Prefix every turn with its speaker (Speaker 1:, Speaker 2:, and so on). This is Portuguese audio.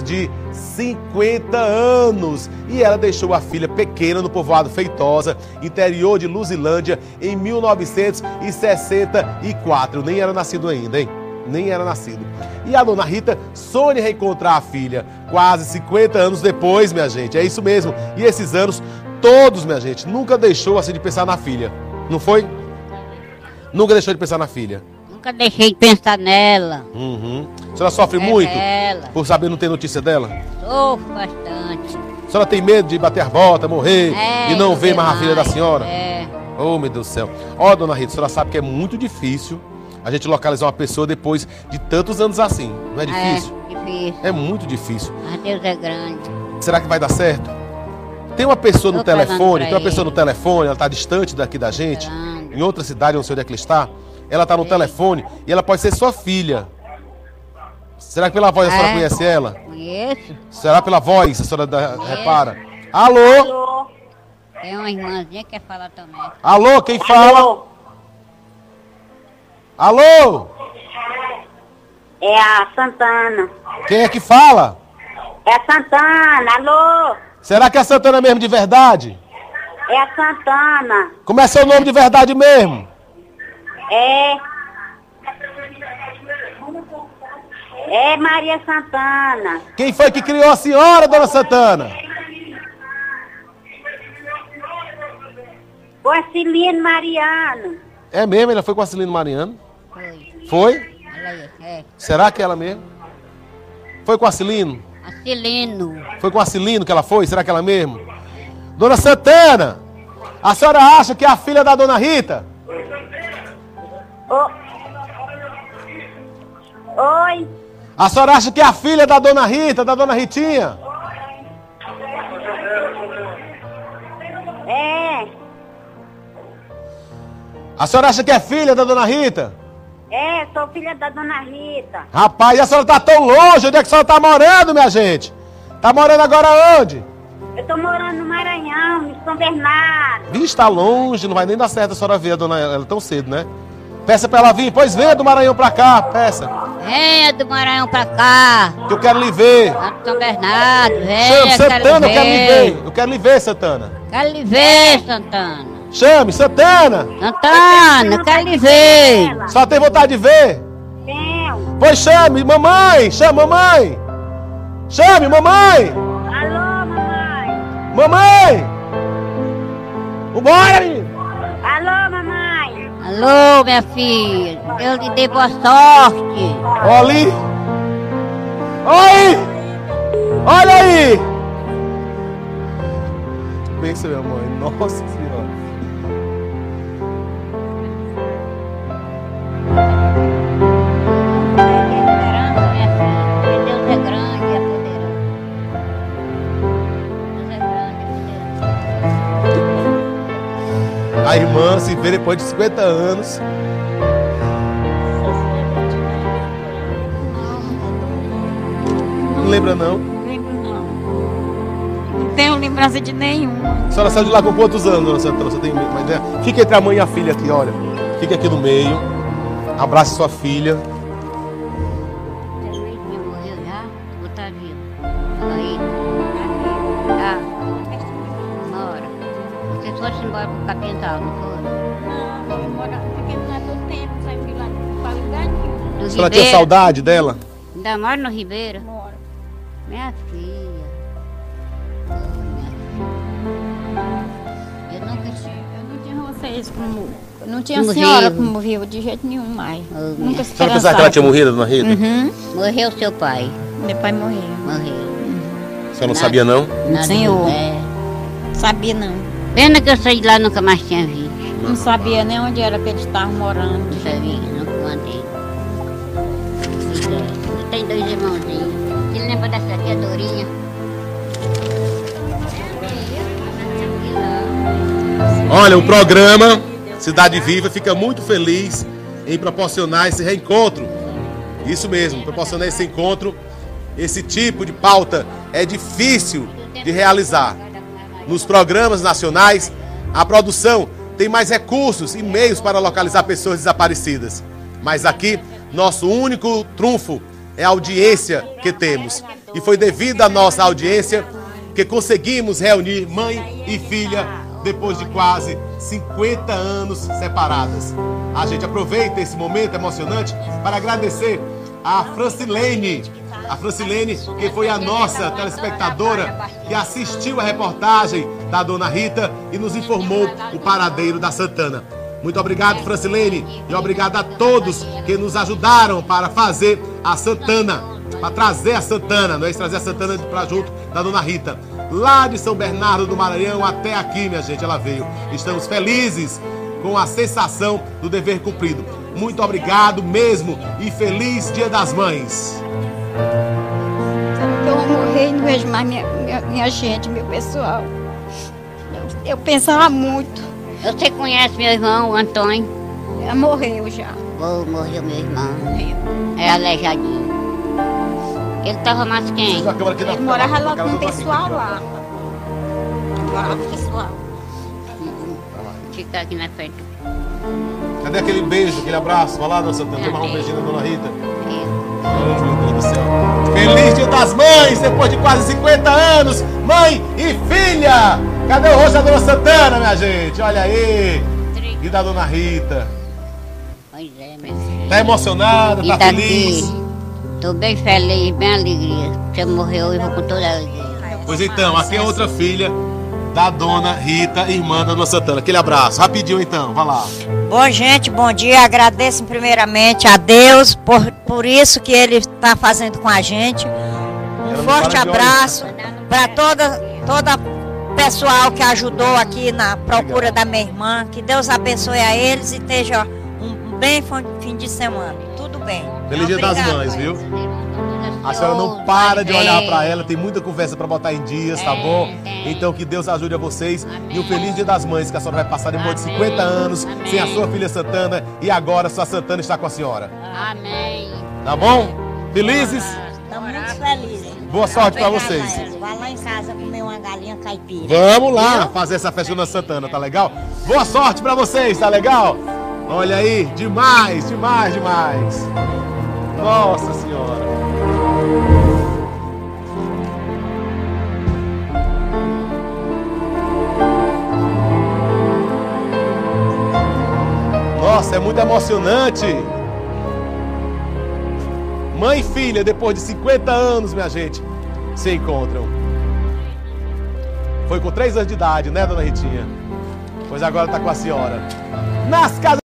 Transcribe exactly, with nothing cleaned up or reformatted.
Speaker 1: de cinquenta anos. E ela deixou a filha pequena no povoado Feitosa, interior de Luzilândia, em mil novecentos e sessenta e quatro. Eu nem era nascido ainda, hein? Nem era nascido. E a dona Rita sonha em reencontrar a filha quase cinquenta anos depois, minha gente. É isso mesmo. E esses anos todos, minha gente, nunca deixou assim de pensar na filha. Não foi? Nunca deixou de pensar na filha.
Speaker 2: Nunca deixei de pensar nela.
Speaker 1: Uhum. A senhora sofre
Speaker 2: é
Speaker 1: muito
Speaker 2: ela.
Speaker 1: por saber não ter notícia dela?
Speaker 2: Sofro bastante.
Speaker 1: A senhora tem medo de bater a bota, morrer
Speaker 2: é,
Speaker 1: e não ver mais a filha da senhora?
Speaker 2: É.
Speaker 1: Oh, meu Deus do céu. Ó, dona Rita, a senhora sabe que é muito difícil a gente localizar uma pessoa depois de tantos anos assim. Não é difícil?
Speaker 2: É difícil.
Speaker 1: É muito difícil.
Speaker 2: Mas Deus é grande.
Speaker 1: Será que vai dar certo? Tem uma pessoa no
Speaker 2: Tô
Speaker 1: telefone, tem uma
Speaker 2: ele.
Speaker 1: pessoa no telefone, ela está distante daqui da gente,
Speaker 2: Esperando.
Speaker 1: em outra cidade, não sei onde é que ela está. Ela está no
Speaker 2: Sim.
Speaker 1: telefone e ela pode ser sua filha. Será que pela voz a senhora
Speaker 2: É.
Speaker 1: conhece ela?
Speaker 2: Conheço.
Speaker 1: Será pela voz a senhora da-
Speaker 2: Conheço.
Speaker 1: repara? Alô?
Speaker 3: Alô?
Speaker 2: Tem uma irmãzinha que quer falar também.
Speaker 1: Alô, quem fala?
Speaker 3: Alô?
Speaker 1: Alô?
Speaker 3: É a Santana.
Speaker 1: Quem é que fala?
Speaker 3: É a Santana, alô?
Speaker 1: Será que é a Santana mesmo de verdade?
Speaker 3: É a Santana.
Speaker 1: Como é seu nome de verdade mesmo?
Speaker 3: É. É Maria Santana.
Speaker 1: Quem foi que criou a senhora, dona Santana?
Speaker 3: O Acilino Mariano.
Speaker 1: É mesmo, ela foi com a Celino Mariano?
Speaker 2: Foi.
Speaker 1: Foi?
Speaker 2: Olha aí. É.
Speaker 1: Será que é ela mesmo? Foi com a Celino?
Speaker 2: Acilino.
Speaker 1: Foi com a Celino que ela foi? Será que é ela mesmo? Dona Santana, a senhora acha que é a filha da dona Rita?
Speaker 3: Ô. Oi.
Speaker 1: A senhora acha que é a filha da dona Rita, da dona Ritinha?
Speaker 3: É.
Speaker 1: A senhora acha que é filha da dona Rita?
Speaker 3: É, sou filha da dona Rita.
Speaker 1: Rapaz, e a senhora tá tão longe, onde é que a senhora tá morando, minha gente? Tá morando agora onde?
Speaker 3: Eu tô morando no Maranhão, em São Bernardo.
Speaker 1: Vixe, tá longe, não vai nem dar certo a senhora ver a dona ela tão cedo, né? Peça pra ela vir, pois venha do Maranhão pra cá, peça.
Speaker 2: Venha do Maranhão pra cá.
Speaker 1: Que eu quero lhe ver.
Speaker 2: Lá do São Bernardo.
Speaker 1: Chama,
Speaker 2: Venha,
Speaker 1: Santana, eu
Speaker 2: quero
Speaker 1: quero lhe
Speaker 2: ver.
Speaker 1: ver. Eu quero lhe ver, Santana.
Speaker 2: Quero lhe ver, Santana.
Speaker 1: Chame, Santana.
Speaker 2: Santana, quero lhe ver.
Speaker 1: Só tem vontade de ver?
Speaker 3: Tenho.
Speaker 1: Pois chame, mamãe, chama mamãe. Chame, mamãe.
Speaker 3: Alô, mamãe.
Speaker 1: Mamãe. Vambora, menino.
Speaker 3: Alô, mamãe.
Speaker 2: Alô, minha filha. Deus lhe dê boa sorte.
Speaker 1: Olha ali. Olha aí. Olha aí. Pensa, minha mãe. Nossa Senhora.
Speaker 2: Esperança, minha filha. Deus é grande e é poderoso. Deus é grande e poderoso.
Speaker 1: A irmã se vê depois de cinquenta anos. Não lembra não?
Speaker 4: Lembro não. Não tenho lembrança de nenhuma.
Speaker 1: A senhora saiu de lá com quantos anos, dona Santana? Você tem uma ideia? Fica entre a mãe e a filha aqui, olha. Fica aqui no meio. Abrace sua filha.
Speaker 2: Minha morreu já? Ou tá vivo? Aí. Tá. Mora. Você foi embora pro Capital, não foi?
Speaker 4: Não, eu moro, fiquei lá todo tempo, saí fui lá para lugar nenhum.
Speaker 2: Do
Speaker 1: A senhora tinha
Speaker 2: Ribeira.
Speaker 1: saudade dela?
Speaker 2: Ainda mora no Ribeira?
Speaker 4: Moro.
Speaker 2: Minha filha. Oh, minha filha. Eu nunca tive.
Speaker 4: Eu não tinha vocês como. Eu não tinha
Speaker 2: Como
Speaker 4: senhora
Speaker 2: vivo.
Speaker 4: como vivo de jeito nenhum mais.
Speaker 2: Oh,
Speaker 4: Nunca
Speaker 2: minha-
Speaker 1: A senhora pensava que ela tinha morrido, dona Rita?
Speaker 4: Uhum.
Speaker 2: Morreu seu pai.
Speaker 4: Meu pai morreu.
Speaker 2: Morreu.
Speaker 1: A senhora não
Speaker 2: Nada.
Speaker 1: sabia não?
Speaker 2: Nada.
Speaker 4: Senhor.
Speaker 2: É.
Speaker 4: Sabia não.
Speaker 2: Pena que eu saí de lá e nunca mais tinha visto.
Speaker 4: Não sabia nem onde era que eles estavam morando.
Speaker 2: Não sabia, não contei. Eu tenho dois irmãozinhos. Você lembra dessa aqui, a Dorinha?
Speaker 1: Olha, o programa Cidade Viva fica muito feliz em proporcionar esse reencontro. Isso mesmo, proporcionar esse encontro. Esse tipo de pauta é difícil de realizar. Nos programas nacionais, a produção tem mais recursos e meios para localizar pessoas desaparecidas. Mas aqui, nosso único trunfo é a audiência que temos. E foi devido à nossa audiência que conseguimos reunir mãe e filha depois de quase cinquenta anos separadas. A gente aproveita esse momento emocionante para agradecer a Francilene, a Francilene, que foi a nossa telespectadora que assistiu a reportagem da Dona Rita e nos informou o paradeiro da Santana. Muito obrigado, Francilene, e obrigado a todos que nos ajudaram para fazer a Santana, para trazer a Santana, nós trazer a Santana para junto da Dona Rita. Lá de São Bernardo do Maranhão até aqui, minha gente, ela veio. Estamos felizes com a sensação do dever cumprido. Muito obrigado mesmo e feliz Dia das Mães.
Speaker 4: Eu vou morrer e não vejo mais minha, minha, minha gente, meu pessoal. Eu, eu pensava muito.
Speaker 2: Você conhece meu irmão, o Antônio?
Speaker 4: Ela morreu já.
Speaker 2: Oh, morreu meu irmão. É aleijadinho. Ele estava mais quem?
Speaker 4: Ele morava lá com o pessoal lá. Morava com o pessoal.
Speaker 2: Fica aqui na frente.
Speaker 1: Cadê aquele beijo, aquele abraço? Vai lá, Dona Santana, toma um beijinho da Dona Rita.
Speaker 2: É.
Speaker 1: Oh, meu Deus do céu. Feliz Dia das Mães, depois de quase cinquenta anos, mãe e filha. Cadê o rosto da Dona Santana, minha gente? Olha aí. E da Dona Rita.
Speaker 2: Pois é, meu filho.
Speaker 1: Tá emocionada,
Speaker 2: E
Speaker 1: tá
Speaker 2: daqui,
Speaker 1: feliz?
Speaker 2: tô bem feliz, bem alegria. Você morreu e vou com toda a alegria.
Speaker 1: Pois então, aqui é outra filha da Dona Rita, irmã da Dona Santana. Aquele abraço, rapidinho então, vai lá.
Speaker 5: Bom, gente, bom dia. Agradeço primeiramente a Deus por, por isso que Ele está fazendo com a gente. Um
Speaker 1: Ela não
Speaker 5: forte
Speaker 1: para de
Speaker 5: abraço para toda toda pessoal que ajudou aqui na procura da minha irmã. Que Deus abençoe a eles e esteja um bem fim de semana. Tudo bem.
Speaker 1: Feliz Dia das
Speaker 5: Obrigada.
Speaker 1: Mães, viu? A senhora não para de olhar para ela, tem muita conversa para botar em dias, tá bom? Então que Deus ajude a vocês e um feliz Dia das Mães que a senhora vai passar depois de cinquenta anos sem a sua filha Santana e agora sua Santana está com a senhora.
Speaker 2: Amém.
Speaker 1: Tá bom? Felizes?
Speaker 5: Estamos muito felizes.
Speaker 1: Boa sorte para vocês.
Speaker 5: Vai lá em casa comer uma galinha caipira.
Speaker 1: Vamos lá fazer essa festa na Santana, tá legal? Boa sorte para vocês, tá legal? Olha aí, demais, demais, demais. Nossa Senhora. Nossa, é muito emocionante. Mãe e filha, depois de cinquenta anos, minha gente, se encontram. Foi com três anos de idade, né, Dona Ritinha? Pois agora tá com a senhora. Nas casas